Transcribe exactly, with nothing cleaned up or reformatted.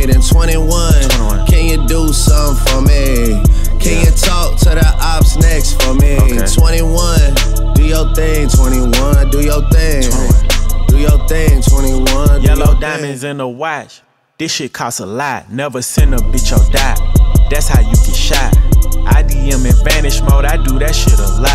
made in twenty-one. Can you do something for me? Can you talk to the ops next for me? Okay. twenty-one, do your thing, twenty-one, do your thing. Do your thing, twenty-one. Yellow diamonds in the watch. This shit costs a lot. Never send a bitch or die. That's how you get shot. I D M in vanish mode, I do that shit a lot.